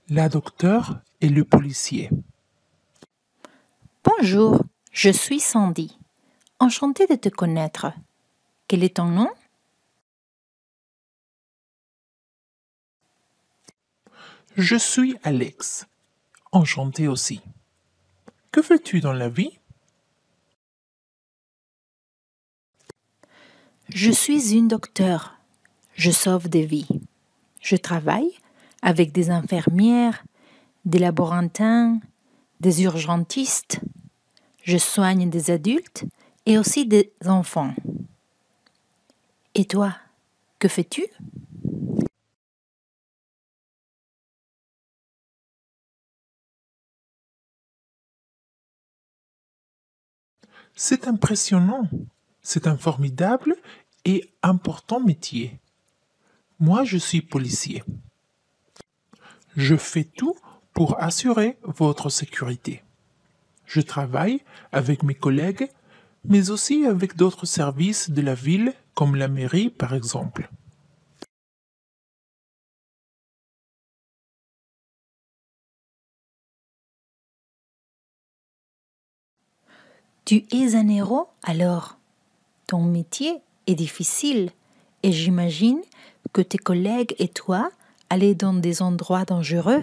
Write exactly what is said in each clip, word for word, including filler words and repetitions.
La docteure et le policier. Bonjour, je suis Sandy. Enchantée de te connaître. Quel est ton nom? Je suis Alex. Enchanté aussi. Que fais-tu dans la vie? Je suis une docteure. Je sauve des vies. Je travaille avec des infirmières, des laborantins, des urgentistes. Je soigne des adultes et aussi des enfants. Et toi, que fais-tu? C'est impressionnant. C'est un formidable et important métier. Moi, je suis policier. Je fais tout pour assurer votre sécurité. Je travaille avec mes collègues, mais aussi avec d'autres services de la ville, comme la mairie par exemple. Tu es un héros alors. Ton métier est difficile et j'imagine que tes collègues et toi allez dans des endroits dangereux.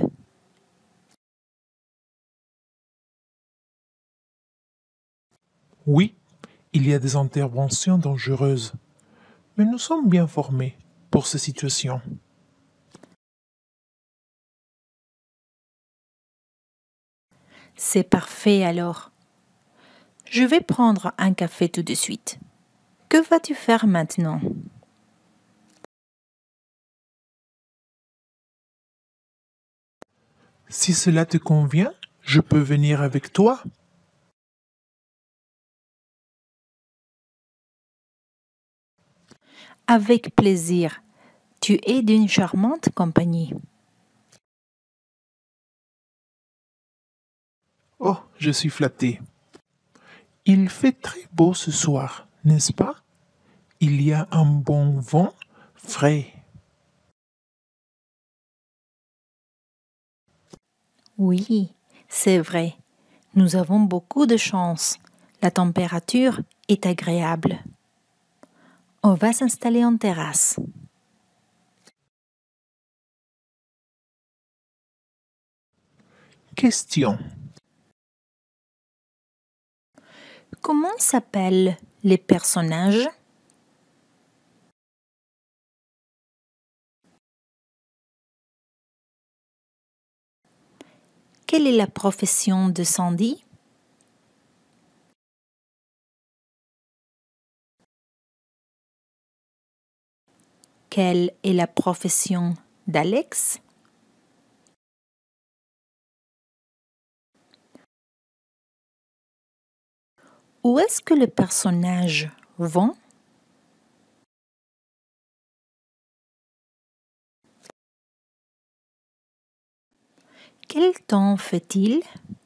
Oui, il y a des interventions dangereuses, mais nous sommes bien formés pour ces situations. C'est parfait alors. Je vais prendre un café tout de suite. Que vas-tu faire maintenant? Si cela te convient, je peux venir avec toi. Avec plaisir. Tu es d'une charmante compagnie. Oh, je suis flatté. Il fait très beau ce soir, n'est-ce pas? Il y a un bon vent frais. Oui, c'est vrai. Nous avons beaucoup de chance. La température est agréable. On va s'installer en terrasse. Question. Comment s'appellent les personnages? Quelle est la profession de Sandy? Quelle est la profession d'Alex? Où est-ce que les personnages vont? Quel temps fait-il?